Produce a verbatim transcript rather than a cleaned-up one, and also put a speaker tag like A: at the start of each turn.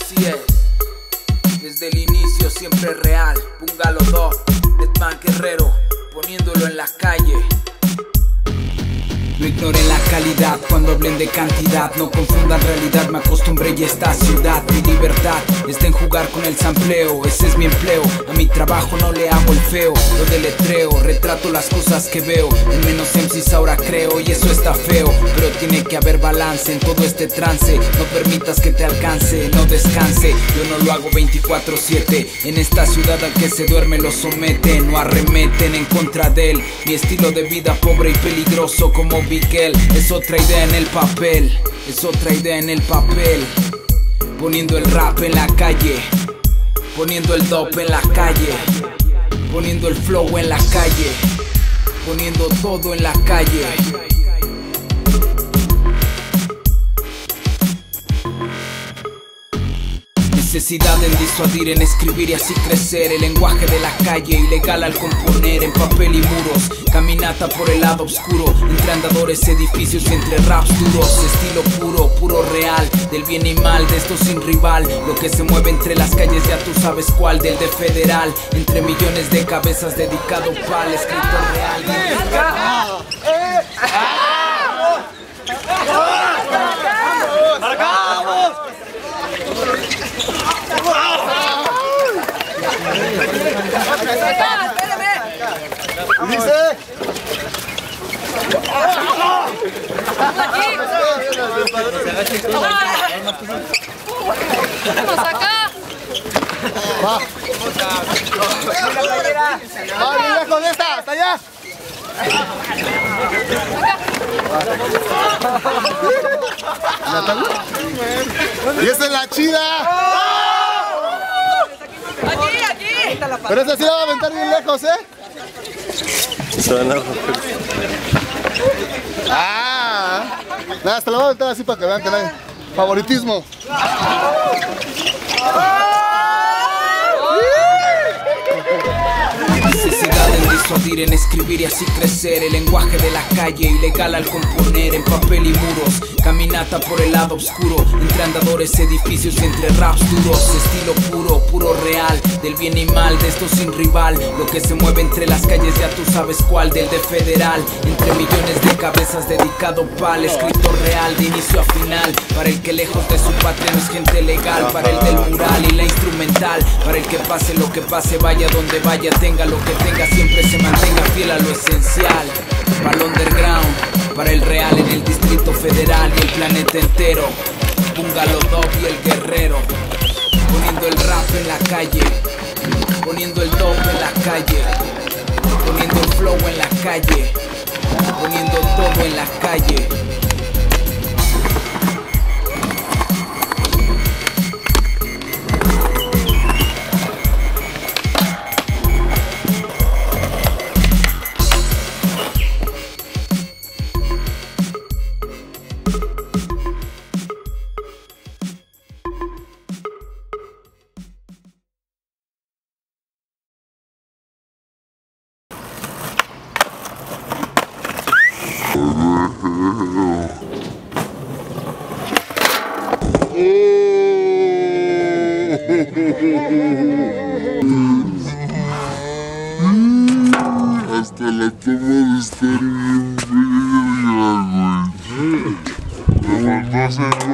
A: Así es, desde el inicio siempre real. Bungalow dos, Deadman Guerrero, poniéndolo en la calle. No ignoren la calidad cuando hablen de cantidad. No confundan realidad, me acostumbré y esta ciudad. Mi libertad está en jugar con el sampleo. Ese es mi empleo, a mi trabajo no le hago el feo. Lo deletreo, retrato las cosas que veo. En menos M Cs ahora creo y eso está feo. Pero tiene que haber balance en todo este trance. No permitas que te alcance, no descanse. Yo no lo hago veinticuatro siete. En esta ciudad al que se duerme lo someten. No arremeten en contra de él. Mi estilo de vida pobre y peligroso como Miguel, es otra idea en el papel, es otra idea en el papel. Poniendo el rap en la calle, poniendo el dope en la calle, poniendo el flow en la calle, poniendo todo en la calle. Necesidad en disuadir, en escribir y así crecer. El lenguaje de la calle, ilegal al componer. En papel y muros, caminata por el lado oscuro. Entre andadores, edificios y entre raps duros. Estilo puro, puro real, del bien y mal, de esto sin rival. Lo que se mueve entre las calles ya tú sabes cuál. Del de federal, entre millones de cabezas dedicado pa'l escritor real.
B: Dice
C: ¡Vamos acá!
B: Va. Va, mira con esta, hasta allá. Y esta es la chida.
C: Aquí, aquí.
B: Pero esta sí la va a aventar bien lejos, ¿eh? Ah, nada, hasta la voy a aventar así para que vean que no hay favoritismo.
A: Necesidad en disuadir, en escribir y así crecer. El lenguaje de la calle, ilegal al componer. En papel y muros, caminata por el lado oscuro. Entre andadores, edificios y entre raps duros. Estilo puro, puro real, del bien y mal, de esto sin rival. Lo que se mueve entre las calles ya tú sabes cuál. Del de federal, entre millones de cabezas dedicado pa'l escritor real, de inicio a final. Para el que lejos de su patria no es gente legal. Para el del mural y la instrumental. Para el que pase lo que pase, vaya donde vaya, tenga lo que tenga, siempre se mantenga fiel a lo esencial. Para el underground, para el real en el Distrito Federal y el planeta entero. Bungalow dos y el Guerrero, poniendo el rap en la calle, poniendo el dope en la calle, poniendo el flow en la calle, poniendo todo en la calle.
D: Hasta la toma de estar bien verga, güey. Me faltó hacer